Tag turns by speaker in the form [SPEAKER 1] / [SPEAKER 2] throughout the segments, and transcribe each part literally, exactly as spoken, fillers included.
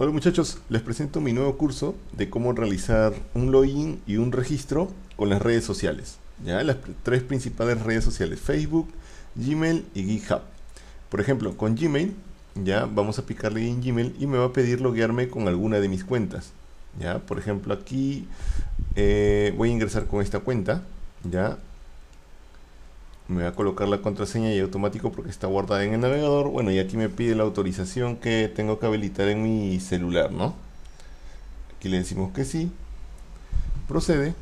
[SPEAKER 1] Hola muchachos, les presento mi nuevo curso de cómo realizar un login y un registro con las redes sociales. ¿Ya? Las tres principales redes sociales: Facebook, Gmail y GitHub. Por ejemplo, con Gmail, ya vamos a picarle en Gmail y me va a pedir loguearme con alguna de mis cuentas. ¿Ya? Por ejemplo, aquí eh, voy a ingresar con esta cuenta. ¿Ya? Me va a colocar la contraseña y automático porque está guardada en el navegador. Bueno, y aquí me pide la autorización que tengo que habilitar en mi celular, ¿no? Aquí le decimos que sí. Procede.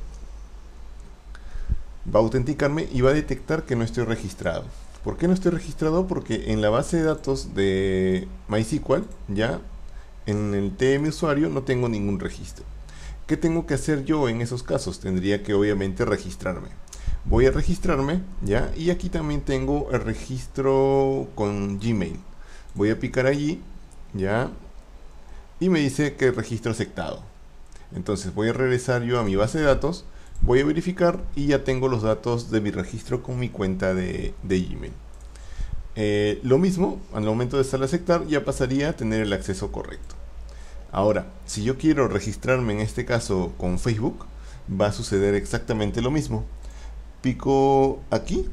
[SPEAKER 1] Va a autenticarme y va a detectar que no estoy registrado. ¿Por qué no estoy registrado? Porque en la base de datos de MySQL, ya en el T M usuario no tengo ningún registro. ¿Qué tengo que hacer yo en esos casos? Tendría que obviamente registrarme. Voy a registrarme, ¿ya? Y aquí también tengo el registro con Gmail. Voy a picar allí, ¿ya? Y me dice que el registro aceptado. Entonces voy a regresar yo a mi base de datos, voy a verificar y ya tengo los datos de mi registro con mi cuenta de, de Gmail. Eh, lo mismo, al momento de darle a aceptar, ya pasaría a tener el acceso correcto. Ahora, si yo quiero registrarme en este caso con Facebook, va a suceder exactamente lo mismo. Pico aquí,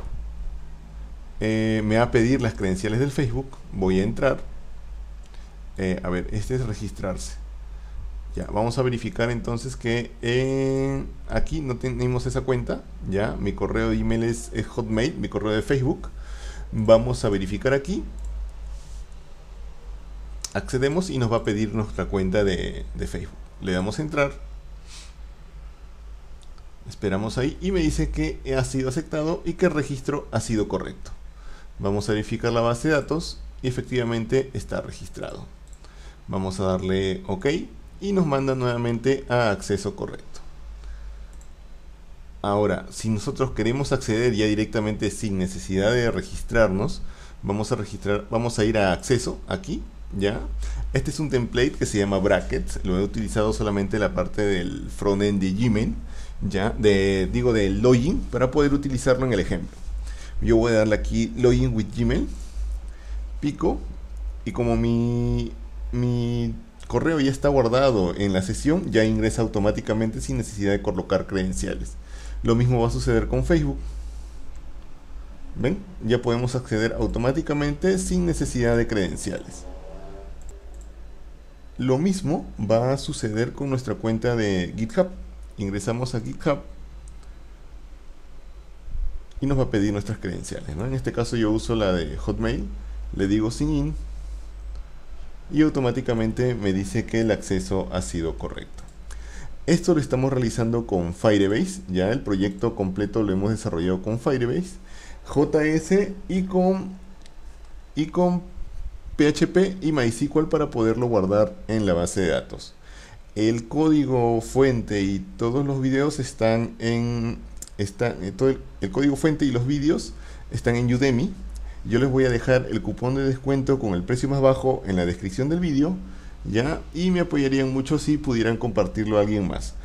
[SPEAKER 1] eh, me va a pedir las credenciales del Facebook, voy a entrar, eh, a ver, este es registrarse. Ya, vamos a verificar entonces que eh, aquí no tenemos esa cuenta, ya, mi correo de email es, es Hotmail, mi correo de Facebook. Vamos a verificar aquí, accedemos y nos va a pedir nuestra cuenta de, de Facebook. Le damos a entrar. Esperamos ahí y me dice que ha sido aceptado y que el registro ha sido correcto. Vamos a verificar la base de datos y efectivamente está registrado. Vamos a darle OK y nos manda nuevamente a acceso correcto. Ahora, si nosotros queremos acceder ya directamente sin necesidad de registrarnos, vamos a registrar, vamos a ir a acceso aquí, ya. Este es un template que se llama Brackets, lo he utilizado solamente en la parte del frontend de Gmail. Ya, de, digo del login, para poder utilizarlo en el ejemplo. Yo voy a darle aquí login with Gmail, pico, y como mi, mi correo ya está guardado en la sesión, ya ingresa automáticamente sin necesidad de colocar credenciales. Lo mismo va a suceder con Facebook. ¿Ven? Ya podemos acceder automáticamente sin necesidad de credenciales. Lo mismo va a suceder con nuestra cuenta de GitHub. Ingresamos a GitHub y nos va a pedir nuestras credenciales, ¿no? En este caso yo uso la de Hotmail, le digo sign in y automáticamente me dice que el acceso ha sido correcto. Esto lo estamos realizando con Firebase, ya el proyecto completo lo hemos desarrollado con Firebase, J S y con, y con P H P y MySQL para poderlo guardar en la base de datos. El código fuente y todos los videos están en está, todo el, el código fuente y los vídeos están en Udemy. Yo les voy a dejar el cupón de descuento con el precio más bajo en la descripción del vídeo, ya, y me apoyarían mucho si pudieran compartirlo a alguien más.